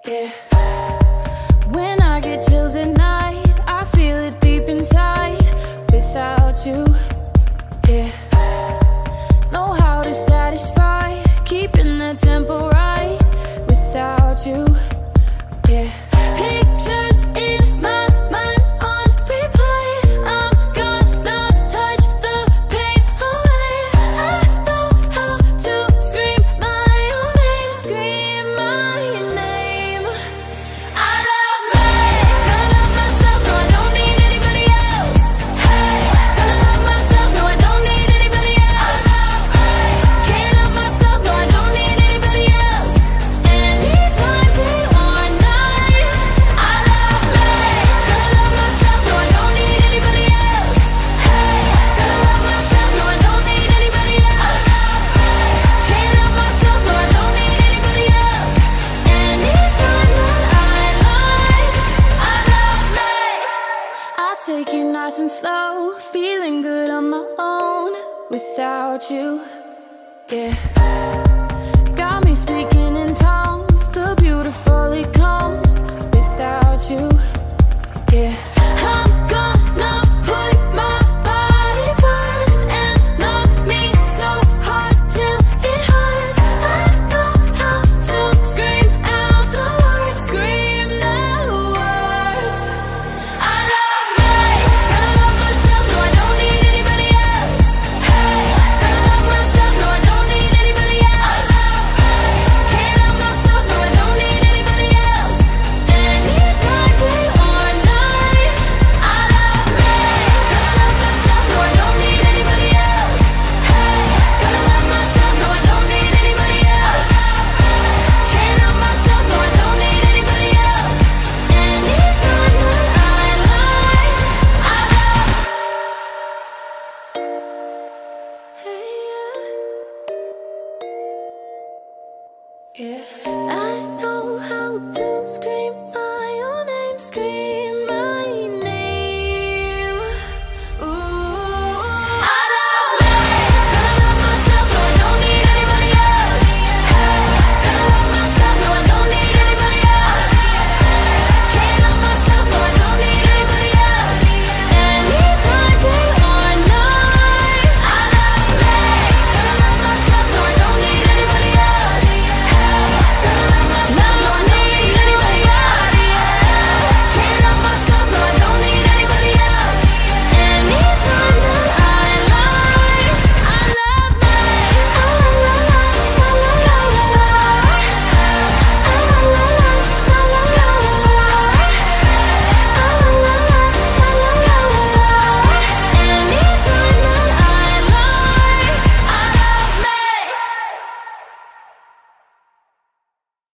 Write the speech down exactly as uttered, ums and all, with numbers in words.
Yeah. When I get chills at night, I feel it deep inside. Without you, yeah. Know how to satisfy, keeping the tempo right. Without you, yeah. Pictures in my mind on replay. I'm gonna touch the pain away. I know how to scream my own name, scream my name. I love me, gonna love myself, no I don't need anybody else. Hey, gonna love myself, no I don't need anybody else. Can't love myself, no I don't need anybody else. Anytime, day or night. I love me, gonna love myself, no I don't need anybody else. Hey, gonna love myself, no I don't need anybody else. Can't love myself, no I don't need anybody else. Anytime that I like, I love me. I'll take it nice and slow, feeling good on my own. Without you, yeah. Got me speaking in tongues, the beautiful it comes. Without you, yeah. I'm gonna put my body first and love me so hard till it hurts. I know how to scream out the words, scream the words. I love me, gonna love myself, no I don't need anybody else. Hey, gonna love myself, no I don't need anybody else. Can't love myself, no I don't need anybody else. Anytime, day or night. I love me, gonna love myself, no I don't need anybody else. Hey, gonna love myself, no I don't need anybody else. Can't love myself, no I don't need anybody else. Anytime that I like, I love. Hey, yeah. Yeah.